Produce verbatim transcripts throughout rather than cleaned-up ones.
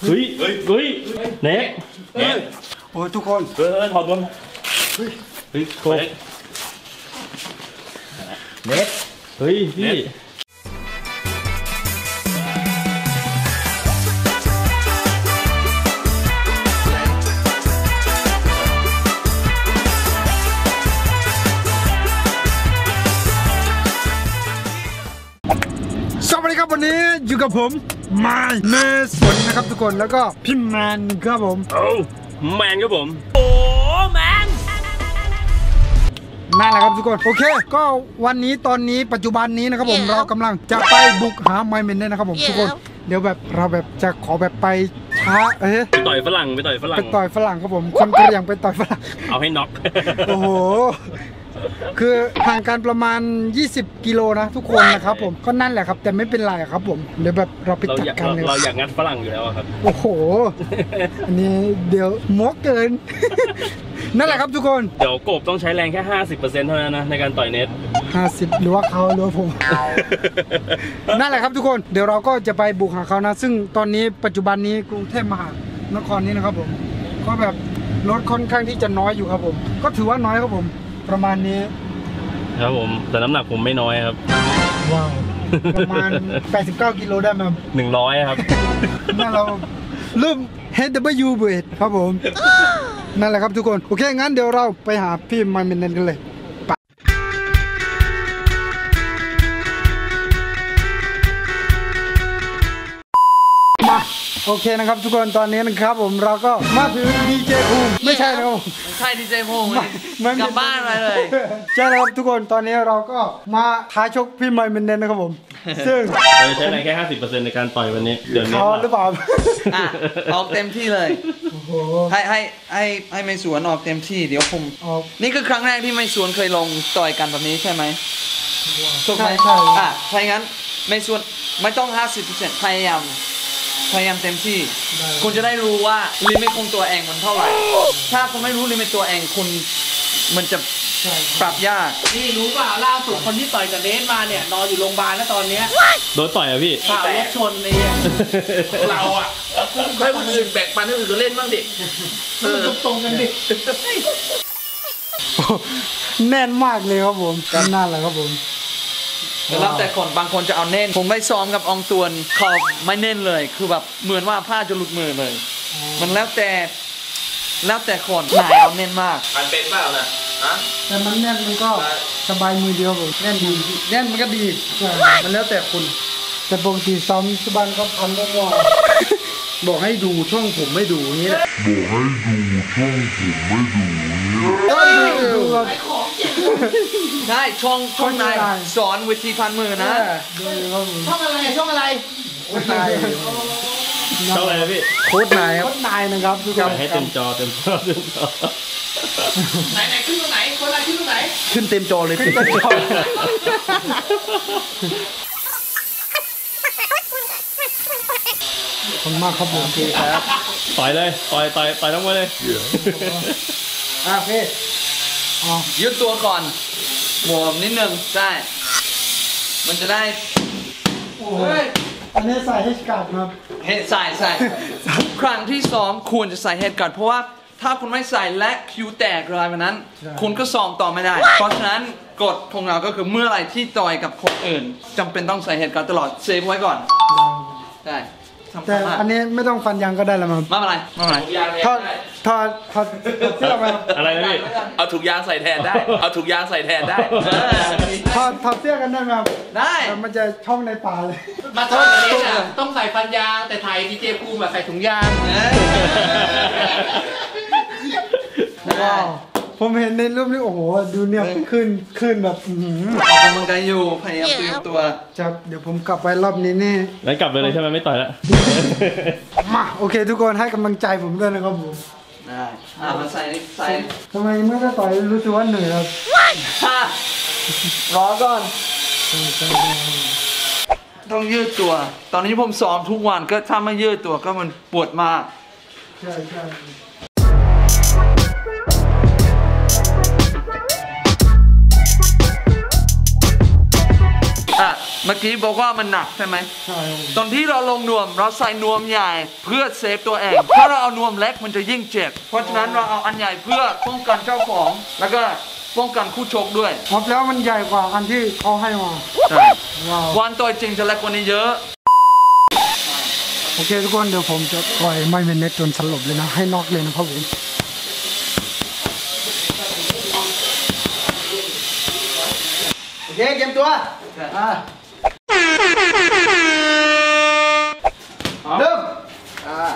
เฮ้ยเฮ้ยเฮ้ยเน็กเน็กโอ้ทุกคนเออถอดบนเฮ้ยเฮ้ยโค้งเน็กเฮ้ยพี่สวัสดีครับวันนี้อยู่กับผมมาเมสนนะครับทุกคนแล้วก็พี่แมนครับผมโอ้แมนครับผมโอ้แมนนั่นแหละครับทุกคนโอเคก็วันนี้ตอนนี้ปัจจุบันนี้นะครับผมเรากำลังจะไปบุกหาไมเมนนะครับผมทุกคนเดี๋ยวแบบเราแบบจะขอแบบไปช้าเอ๊ะไปต่อยฝรั่งไปต่อยฝรั่งไปต่อยฝรั่งครับผมคนก็ยังไปต่อยฝรั่งเอาให้น็อกโอ้โหคือห่างกันประมาณยี่สิบกิโลนะทุกคนนะครับผมก็นั่นแหละครับแต่ไม่เป็นไรครับผมเดี๋ยวแบบเราไปจัดการเลยเราอยากงัดฝรั่งอยู่แล้วครับโอ้โหอันนี้เดี๋ยวมกเกินนั่นแหละครับทุกคนเดี๋ยวกบต้องใช้แรงแค่ ห้าสิบเปอร์เซ็นต์ เท่านั้นนะในการต่อยเน็ตห้าสิบหรือว่าเขาหรือว่าผมนั่นแหละครับทุกคนเดี๋ยวเราก็จะไปบุกหาเขานะซึ่งตอนนี้ปัจจุบันนี้กรุงเทพมหานครนี้นะครับผมก็แบบรถค่อนข้างที่จะน้อยอยู่ครับผมก็ถือว่าน้อยครับผมประมาณนี้ครับผมแต่น้ำหนักผมไม่น้อยครับว้าวประมาณแปดสิบเก้ากิโลได้ไหมหนึ่งร้อยครับนั่นเราเริ่ม เอช ดับเบิลยู weight ครับผมนั่นแหละครับทุกคนโอเคงั้นเดี๋ยวเราไปหาพี่ไมเมนกันเลยมาโอเคนะครับทุกคนตอนนี้นะครับผมเราก็มาถึงดีเจภูมิไม่ใช่นะครับใช่ดีเจภูมิกลับบ้านมาเลยใช่แล้วครับทุกคนตอนนี้เราก็มาท้าชกพี่ไมเมนเดนนะครับผมซึ่งเราใช้แรงแค่ ห้าสิบเปอร์เซ็นต์ ในการต่อยวันนี้เดี๋ยวนี้เขาหรือเปล่าออกเต็มที่เลยให้ให้ให้ให้ไม่สวนออกเต็มที่เดี๋ยวผมนี่คือครั้งแรกที่ไม่สวนเคยลงต่อยกันแบบนี้ใช่ไหมถูกไหมใช่อ่ะถ้าอย่างนั้นไม่สวนไม่ต้อง ห้าสิบเปอร์เซ็นต์ พยายามพยายามเต็มที่คุณจะได้รู้ว่าลิมิตของตัวเองมันเท่าไหร่ถ้าคุณไม่รู้ลิมิตตัวเองคุณมันจะปรับยากนี่รู้เปล่าล่าสุดคนที่ต่อยกับเนสมาเนี่ยนอนอยู่โรงพยาบาลแล้วตอนเนี้ยโดนต่อยอ่ะพี่ข่าวรถชนเลยเราอ่ะให้คนอื่นแบกปันให้คนอื่นเล่นบ้างดิเออตรงกันดิแน่นมากเลยครับผมกันน่าแหละครับผมแล้วแต่คนบางคนจะเอาเน้นผมไม่ซ้อมกับอองตวนเขาไม่เน้นเลยคือแบบเหมือนว่าผ้าจะหลุดมือเลยมันแล้วแต่แล้วแต่คนนายเอาเน้นมากมันเป็นเปล่านะฮะแต่มันแน่นมันก็สบายมือเดียวผมแน่นดีแน่นมันก็ดีมันแล้วแต่คุณแต่ปกติซ้อมที่บ้านก็พันได้ว่าบอกให้ดูช่องผมไม่ดูนี้แหละบอกให้ดูช่องผมไม่ดูนี้ก็ดูใช่ช่องช่องนายสอนวิธีพันมือนะช่องอะไรช่องอะไรโค้ดนายช่องอะไรพี่โค้ดนายโค้ดนายนะครับทุกคนให้เต็มจอเต็มจอเต็มจอไหนไหนขึ้นตรงไหนคนอะไรขึ้นตรงไหนขึ้นเต็มจอเลยขึ้นเต็มจอขอบคุณมากครับผมโอเคครับต่อยเลยต่อยต่อยต่อยต้องไปเลยอ่ะพี่ยืดตัวก่อนหมวมนิดนึงใช่มันจะได้โอ้ยอันนี้ใส่เฮดการ์ดครับเฮดใส่ใส่ครั้งที่ซ้อมควรจะใส่เฮดการ์ดเพราะว่าถ้าคุณไม่ใส่และคิวแตกรายวันนั้นคุณก็ซ้อมต่อไม่ได้เพราะฉะนั้นกฎของเราก็คือเมื่อไหร่ที่ต่อยกับคนอื่นจำเป็นต้องใส่เฮดการ์ดตลอดเซฟไว้ก่อนใช่แต่อันนี้ไม่ต้องฟันยางก็ได้แล้วมั้งไม่เป็นไรไม่เป็นไรถอดถอดถอดเสื้อมาอะไรนะพี่เอาถุงยางใส่แทนได้เอาถุงยางใส่แทนได้ถอดถอดเสื้อกันได้ไหมได้มันจะช่องในป่าเลยมาทอดอันนี้นะต้องใส่ฟันยางแต่ไทยดีเจภูมิแบบใส่ถุงยางว้าวผมเห็นในรูปนี้โอ้โหดูเนี่ยขึ้นขึ้นแบบออกกำลังกายอยู่พยายามเตรียมตัวจะเดี๋ยวผมกลับไปรอบนี้แน่แล้วกลับเลยใช่ไหมไม่ต่อยแล้วมาโอเคทุกคนให้กำลังใจผมด้วยนะครับผมได้อ่ามาใส่ใส่ทำไมเมื่อต่อยรู้สึกว่าเหนื่อยครับรอก่อนต้องยืดตัวตอนนี้ผมซ้อมทุกวันก็ถ้าไม่ยืดตัวก็มันปวดมากใช่ใช่เมื่อกี้บอกว่ามันหนักใช่ไหมใช่ครับตอนที่เราลงนวมเราใส่นวมใหญ่เพื่อเซฟตัวเอง ถ้าเราเอานวมเล็กมันจะยิ่งเจ็บ เพราะฉะนั้นเราเอาอันใหญ่เพื่อป้องกันเจ้าของ แล้วก็ป้องกันคู่ชกด้วยครับแล้วมันใหญ่กว่าอันที่เขาให้มาใช่ว้าววันต่อยจริงจะเล็กกว่านี้เยอะโอเคทุกคนเดี๋ยวผมจะปล่อยไม่เป็นเน็ตจนสลบเลยนะให้น็อกเลยนะครับผมโอเคเกมตัวอ่าเริ่มอ่า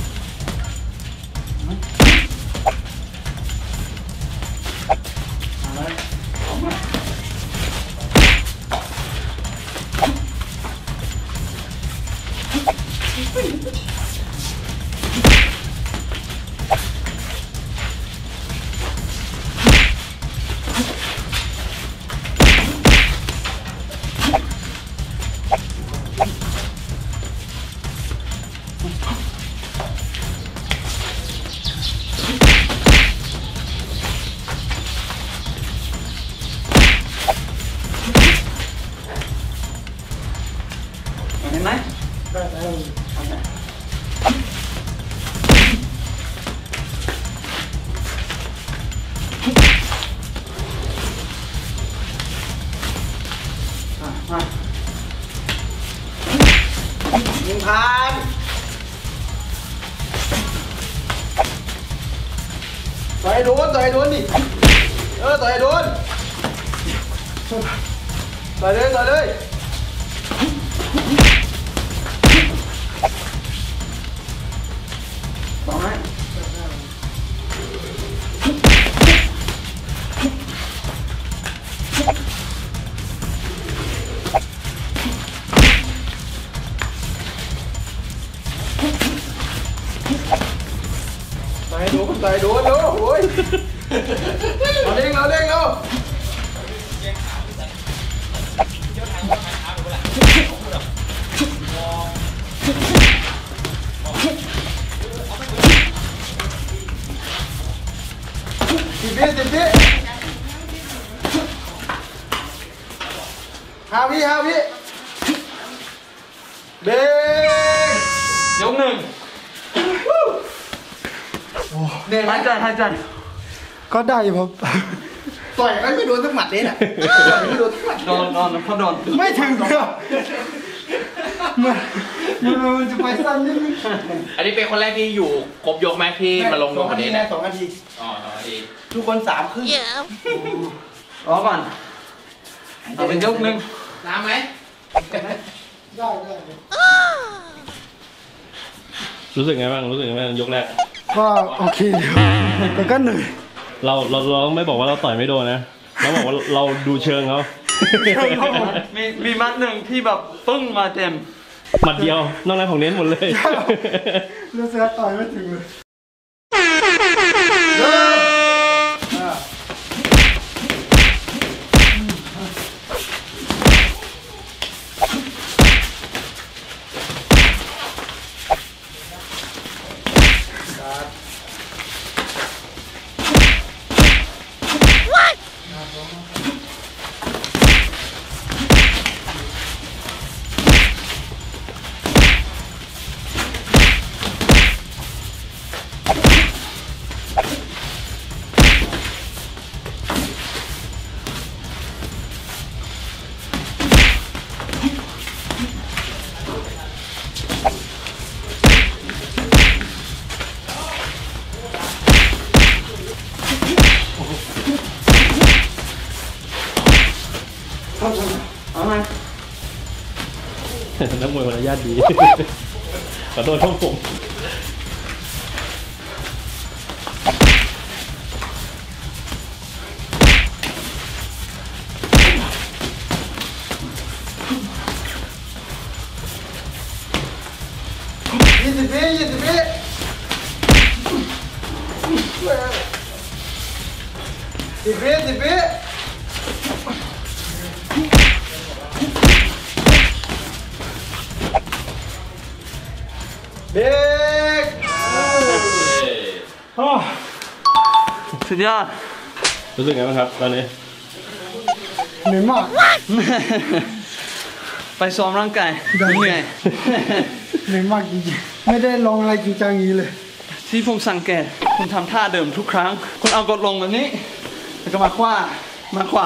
เห็นไหมได้ได้หนึ่งพันต่อยโดนต่อยโดนดิเออต่อยโดนต่อยเลยต่อยเลยสองไหมต่อยโดนต่อยโดนดูโอ้ยเอาเร่งเอาเร่งเอาสิบวิสิบวิห้าวิห้าวิเบรกยกหนึ่งหายใจหายใจก็ได้ผมต่อยก็ไม่โดนสักหมัดเลยน่ะต่อยไม่โดนสักหมัดโดนโดนเขาโดนไม่ถึงหรอกมันมันมันจะไปสั้นนิดนึงอันนี้เป็นคนแรกที่อยู่ครบยกไหมที่มาลงสลองงคนาน ทีนี้นะนะสองนาทีอ๋อสองนาทีทุกคนสามครึ่งรอก่อนเอาเป็นยกหนึ่งน้ำไหมได้ได้รู้สึกไงบ้างรู้สึกไงบ้างยกแรกก็โอเคอยู่แต่ก็เหนื่อยเราเราเราต้องไม่บอกว่าเราต่อยไม่โดนนะเราบอกว่าเราดูเชิงเขามีมีมัดหนึ่งที่แบบปึ้งมาเต็มหมัดเดียวนอกนั้นของเน้นหมดเลยเลือดเสือต่อยไม่ถึงเลยเอาไงนักมวยมารยาทดี ขอโทษครับผมยี่สิบวิยี่สิบวิสิบวิสิบวิเบรกสุดยอดรู้สึกไงบ้างครับตอนนี้เหนื่อยมากไปซ้อมร่างกายได้เหนื่อยเหนื่อยมากจริงๆไม่ได้ลองอะไรจริงจังอย่างนี้เลยที่ผมสังเกตคุณทำท่าเดิมทุกครั้ง คุณเอากดลงแบบนี้ แล้วก็มาขวามาขวา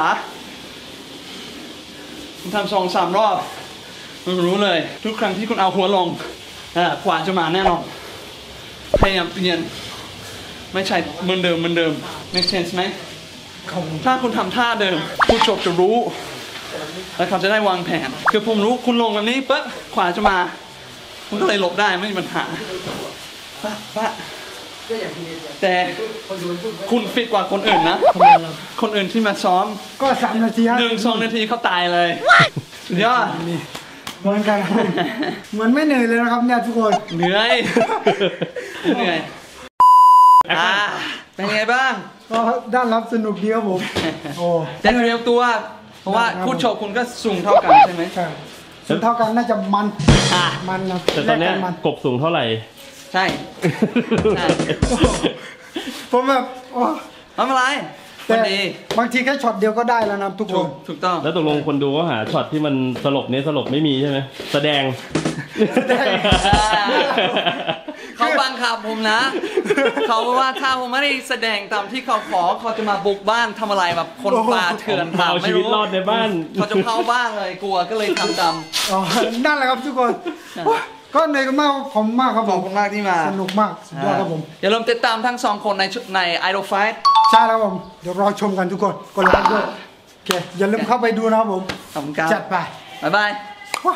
คุณทำสองสามรอบคุณรู้เลย ทุกครั้งที่คุณเอาหัวลงอ่าขวาจะมาแน่นอนพยายามเปลี่ยนไม่ใช่เหมือนเดิมเหมือนเดิม make sense ไหมถ้าคุณทำท่าเดิมผู้ชมจะรู้ แล้วเขาจะได้วางแผน คือผมรู้คุณลงแบบนี้ปุ๊บขวาจะมาคุณก็เลยหลบได้ไม่มีปัญหาปะปะแต่คุณฟิตกว่าคนอื่นนะ คนอื่นที่มาซ้อมก็สามนาทีฮะหนึ่งสองนาทีเขาตายเลยสุดยอดเหมือนกันครับเหมือนไม่เหนื่อยเลยนะครับเนี่ยทุกคนเหนื่อยเหนื่อยอ่าเป็นไงบ้างก็ด้านรับสนุกดีครับผมโอ้จะเตรียมตัว เพราะว่าคู่โชว์คุณก็สูงเท่ากันใช่ไหมใช่สุดเท่ากันน่าจะมันอ่ะมันนะแต่ตอนเนี้ยแลกกัมันกบสูงเท่าไหร่ใช่ใช่ผมแบบโอ้ไม่เป็นไรแต่วันดีบางทีแค่ช็อตเดียวก็ได้แล้วนะทุกคถูนกถูกต้องแล้วตกลงคนดูก็หาช็อตที่มันสลบเนี้ยสลบไม่มีใช่ไหมแสดงเขาบังคับผมนะ เขาบอกว่าถ้าผมไม่ได้แสดงตามที่เขาขอเขาจะมาบุกบ้านทำอะไรแบบคนป่าเถื่อนเอาชีวิตรอดในบ้านเขาจะเข้าบ้านเลยกลัวก็เลยทำตามอ๋อนั่นแหละครับทุกคนใช่ก็เหนื่อยกันมากผมมากครับขผอบมคุณมากที่มาสนุกมากสุดยอดครับผมอย่าลืมติดตามทั้งสองคนในชุดใน Idol Fight ใช่แล้วผมเดี๋ยวรอชมกันทุกคนกดไลค์ด้วยโอเคอย่าลืมเข้าไปดูนะครับผมขอบคุณครับจัดไปบ๊ายบายว้าว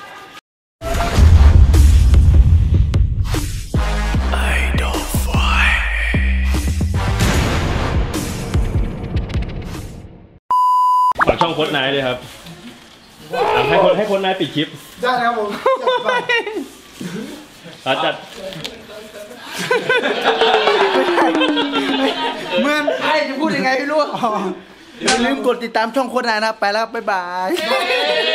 ฝากช่องโค้ดนายเลยครับอ่ะให้คนให้โค้ดนายปิดคลิปได้แล้วผมจัดไปอ่ะจัดเหมือนใช่จะพูดยังไงไม่รู้อ๋ออย่าลืมกดติดตามช่องโค้ดนายนะ ไปแล้ว บ๊ายบาย